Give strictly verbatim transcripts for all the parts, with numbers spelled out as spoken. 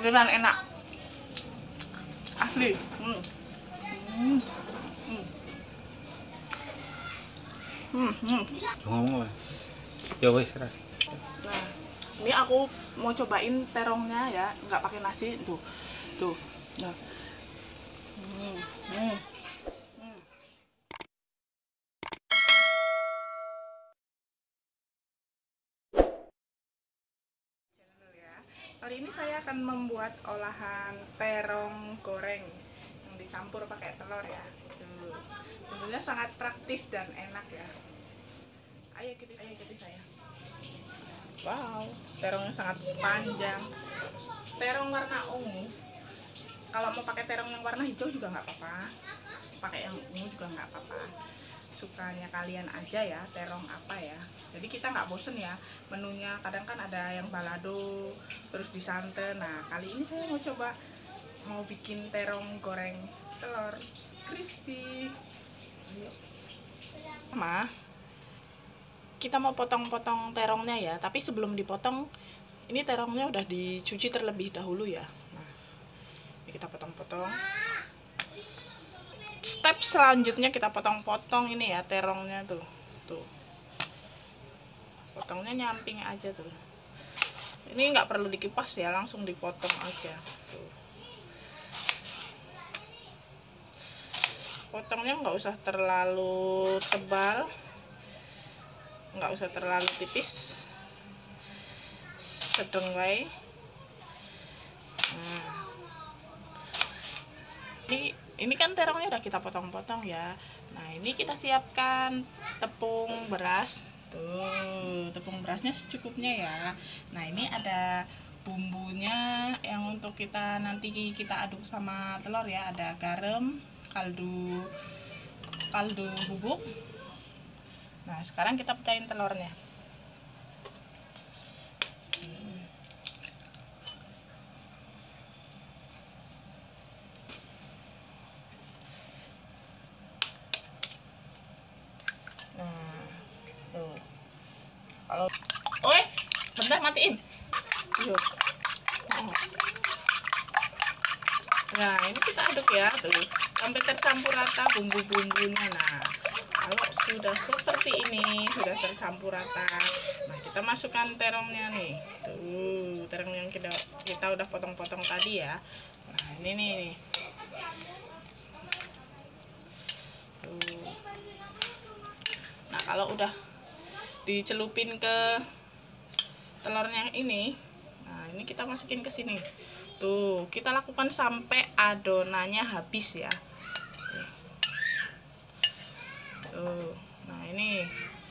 beneran enak asli. hmm. Hmm. Hmm. Hmm. Hmm. Ngomong lah ya wes ras. Nah ini aku mau cobain terongnya ya, nggak pakai nasi tuh tuh. Nah. Hmm. Hmm. Hmm. Kali ini saya akan membuat olahan terong goreng yang dicampur pakai telur ya. Tuh. Tentunya sangat praktis dan enak ya. Ayo ikuti, ayo ikuti saya. Wow, terongnya sangat panjang. Terong warna ungu. Kalau mau pakai terong yang warna hijau juga nggak apa-apa. Pakai yang ungu juga nggak apa-apa. Sukanya kalian aja ya, terong apa ya. Jadi kita nggak bosen ya menunya. Kadang kan ada yang balado terus disanten. Nah kali ini saya mau coba mau bikin terong goreng telur crispy. Ma, kita mau potong-potong terongnya ya, tapi sebelum dipotong ini terongnya udah dicuci terlebih dahulu ya. Nah ini kita potong-potong. Step selanjutnya kita potong-potong ini ya terongnya tuh tuh, potongnya nyamping aja tuh. Ini nggak perlu dikipas ya, langsung dipotong aja tuh. Potongnya nggak usah terlalu tebal, nggak usah terlalu tipis, sedang wae. Nah, ini ini kan terongnya udah kita potong-potong ya. Nah ini kita siapkan tepung beras tuh, tepung berasnya secukupnya ya. Nah ini ada bumbunya yang untuk kita nanti kita aduk sama telur ya. Ada garam, kaldu kaldu bubuk. Nah sekarang kita pecahin telurnya. Nah tuh, kalau oi bentar matiin. Yuk. Nah ini kita aduk ya tuh sampai tercampur rata bumbu-bumbunya. Nah kalau sudah seperti ini, sudah tercampur rata, nah kita masukkan terongnya nih tuh, terong yang kita kita udah potong-potong tadi ya. Nah ini nih, nih. Tuh. Nah kalau udah dicelupin ke telurnya ini, nah ini kita masukin ke sini. Tuh, kita lakukan sampai adonannya habis ya. Tuh. Nah, ini.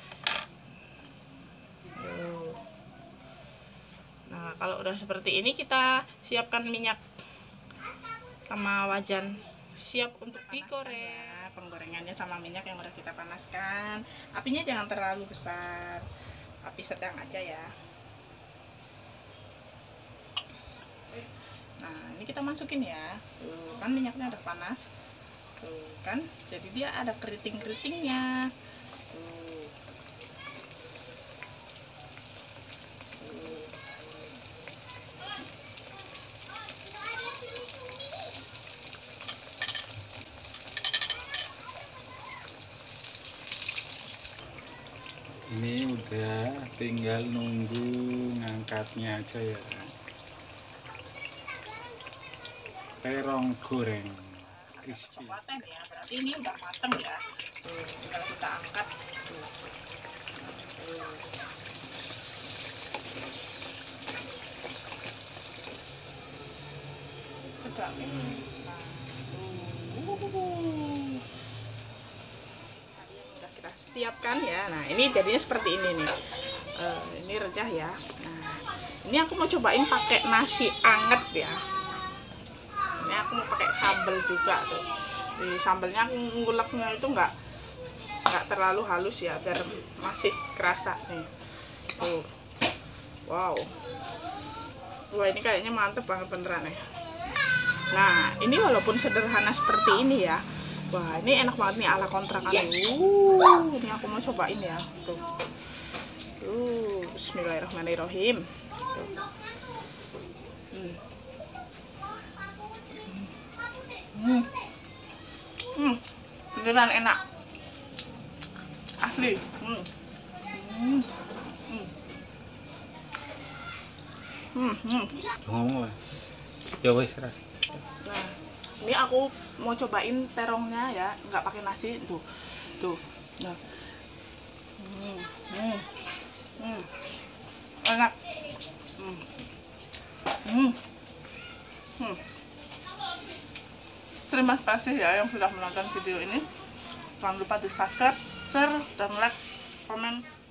Tuh. Nah, kalau udah seperti ini kita siapkan minyak sama wajan siap untuk digoreng. Penggorengannya sama minyak yang udah kita panaskan. Apinya jangan terlalu besar. Api sedang aja ya. Nah ini kita masukin ya, tuh kan minyaknya udah panas, tuh kan, jadi dia ada keriting-keritingnya, tuh. Tuh. Ini udah tinggal nunggu ngangkatnya aja ya. Terong goreng crispy. Paten ya, berarti ini udah mateng ya. Tuh, misalnya kita angkat tuh. Tuh. Sedap ini. Nah, tuh. Tadi yang udah kita siapkan ya. Nah, ini jadinya seperti ini nih. Uh, ini rejah ya. Nah, ini aku mau cobain pakai nasi anget ya. Ini aku mau pakai sambal juga tuh. Di sambalnya aku nguleknya itu enggak enggak terlalu halus ya, biar masih kerasa nih. Tuh. Wow. Wah, ini kayaknya mantep banget beneran ya. Nah, ini walaupun sederhana seperti ini ya. Wah, ini enak banget nih ala kontrakan. Uh, ini aku mau cobain ya. Tuh. Tuh, bismillahirrahmanirrahim. Tuh. Hmm. Hmm. Hmm. Beneran enak. Asli. Hmm. Hmm. Hmm. Hmm. Hmm. Ngomong lah. Ya wes ras. Nah, ini aku mau cobain terongnya ya, nggak pakai nasi. Tuh, tuh. Nah. Hmm. Hmm. Hmm. Enak. Hmm. Hmm. Hmm. Terima kasih ya yang sudah menonton video ini. Jangan lupa di subscribe, share, dan like, komen.